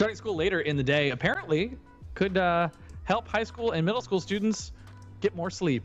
Starting school later in the day apparently could help high school and middle school students get more sleep.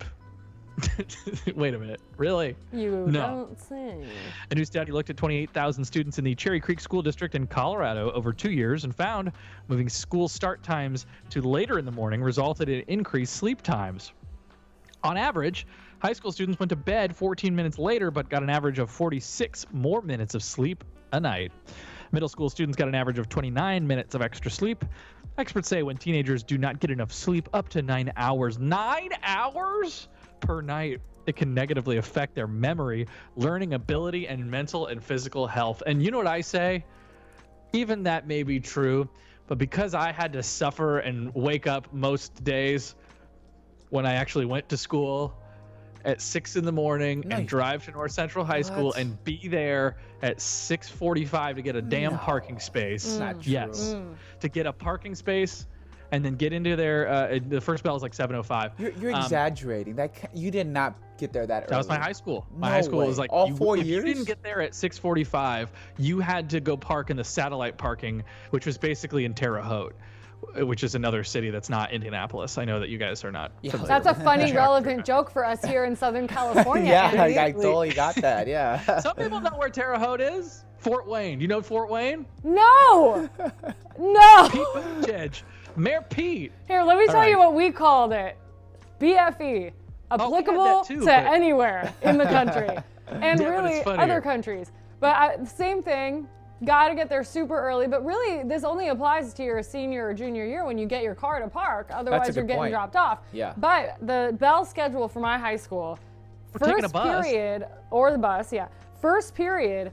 Wait a minute. Really? You don't say. A new study looked at 28,000 students in the Cherry Creek School District in Colorado over 2 years and found moving school start times to later in the morning resulted in increased sleep times. On average, high school students went to bed 14 minutes later but got an average of 46 more minutes of sleep a night. Middle school students got an average of 29 minutes of extra sleep. Experts say when teenagers do not get enough sleep up to 9 hours, 9 hours per night, it can negatively affect their memory, learning ability, and mental and physical health. And you know what I say? Even that may be true, but because I had to suffer and wake up most days when I actually went to school at 6 in the morning and drive to North Central High School and be there at 6:45 to get a damn parking space. Not true. Yes, to get a parking space and then get into there. The first bell is like 7:05. You're exaggerating. You did not get there that early. That was my high school. My No high school way. was like all 4 if years. you didn't get there at 6:45, you had to go park in the satellite parking, which was basically in Terre Haute, which is another city that's not Indianapolis. I know that you guys are not. familiar That's a with funny, geography. relevant joke for us here in Southern California. Yeah, Andy. I totally got that. Yeah. Some people know where Terre Haute is. Fort Wayne. You know Fort Wayne? No! No! Pete Buttigieg. Mayor Pete. Here, let me tell right. you what we called it. BFE. Applicable too, to but- anywhere in the country. And Yeah, but really it's funnier. other countries. But same thing. Got to get there super early. But really, this only applies to your senior or junior year when you get your car to park. Otherwise, you're good getting point. dropped off. Yeah. But the bell schedule for my high school, taking a first bus. period, or the bus, yeah. First period,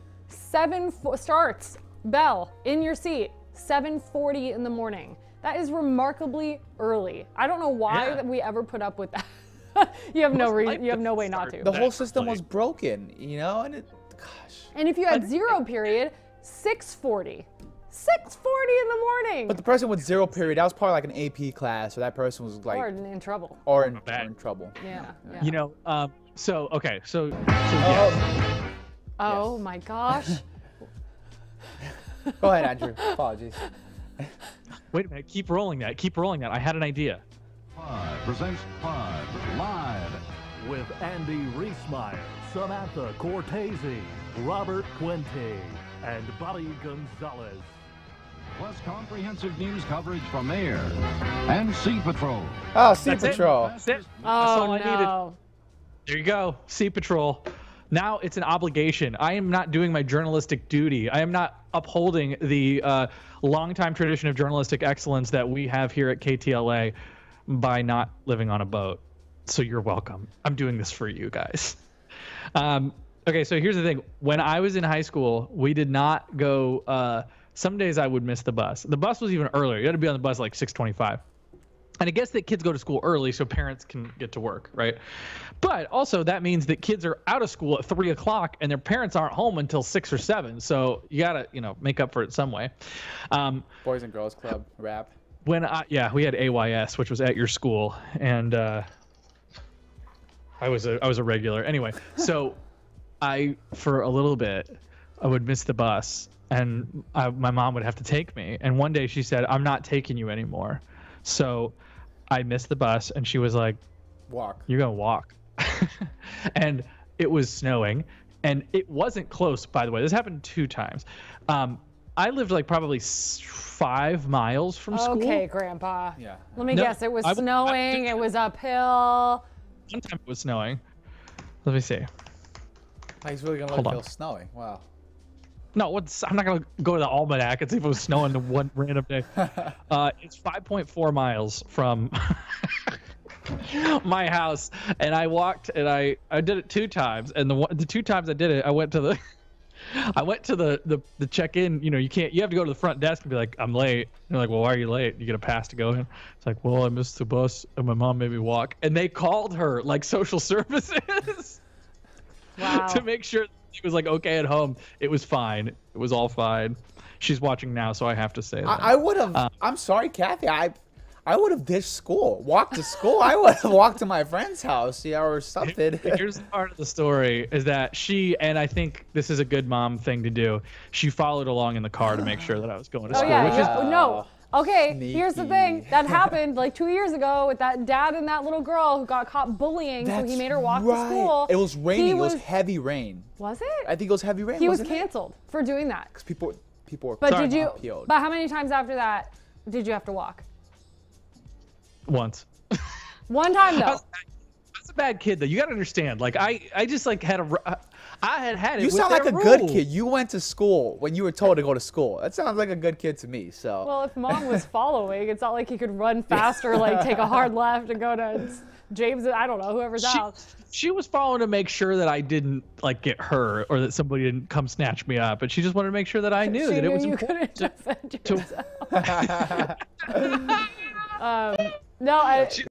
starts, bell, in your seat, 7:40 in the morning. That is remarkably early. I don't know why Yeah. that we ever put up with that. You have no Most reason. life You have no way doesn't not start to. The whole that system early. was broken, you know, and gosh. And if you had zero period, 6:40. 6:40 in the morning. But the person with zero period, that was probably like an AP class, so that person was like, Or in trouble. or in Bad. trouble. Yeah. Yeah. You know, so yes. Oh my gosh. Go ahead, Andrew. Apologies. Wait a minute. Keep rolling that. Keep rolling that. I had an idea. Pod presents Pod Live with Andy Reesmeyer, Samantha Cortese, Robert Puente, and Bobby Gonzalez. plus comprehensive news coverage from air and Sea Patrol. Oh, Sea That's it. Patrol. That's it. That's all Oh I needed. no. There you go. Sea Patrol. Now it's an obligation. I am not doing my journalistic duty. I am not upholding the longtime tradition of journalistic excellence that we have here at KTLA by not living on a boat. So you're welcome. I'm doing this for you guys. Okay, so here's the thing. When I was in high school, we did not go. Some days I would miss the bus. The bus was even earlier. You had to be on the bus like 6:25. And I guess that kids go to school early so parents can get to work, right? But also that means that kids are out of school at 3 o'clock and their parents aren't home until 6 or 7. So you gotta, make up for it some way. Boys and Girls Club rap. We had AYS, which was at your school, and I was a regular. Anyway, so for a little bit, I would miss the bus, and my mom would have to take me. And one day she said, "I'm not taking you anymore." So I missed the bus, and she was like, Walk. "You're gonna walk." And it was snowing, and it wasn't close, by the way. This happened 2 times. I lived like probably 5 miles from school. Okay, Grandpa. Yeah. Let me No, guess. It was I- snowing. It was uphill. One time it was snowing. Let me see. Oh, he's really gonna let Hold it on. feel snowing. Wow. No, I'm not gonna go to the almanac and see if it was snowing the one random day. It's 5.4 miles from my house, and I walked, and I did it 2 times, and the 2 times I did it, I went to the check-in. You have to go to the front desk and be like, "I'm late." And they're like, "Well, why are you late? You get a pass to go in?" It's like, "Well, I missed the bus, and my mom made me walk." And they called her like social services Wow. to make sure she was like okay at home. It was fine. It was all fine. She's watching now, so I have to say that. I would have. I'm sorry, Kathy. I would have ditched school, walked to school. I would have walked to my friend's house, or something. Here's part of the story is that she, and I think this is a good mom thing to do, she followed along in the car to make sure that I was going to Oh school, yeah, which is no. Okay, here's the thing. Sneaky. That happened like 2 years ago with that dad and that little girl who got caught bullying, so he made her walk to school. It was raining. It was heavy rain. Was it? I think it was heavy rain. He was wasn't it? canceled for doing that. Because people were. But Sorry. did you? appealed. But how many times after that did you have to walk? once. One time though. I was a bad kid though. You gotta understand. Like I just like had had it. You with sound like their a good rule. kid. You went to school when you were told to go to school. That sounds like a good kid to me. So. Well, if mom was following, it's not like he could run faster, like take a hard left and go to James. I don't know, whoever's out. She was following to make sure that I didn't like get hurt or that somebody didn't come snatch me up, and she just wanted to make sure that I knew She that knew it was you important couldn't defend to- yourself. No,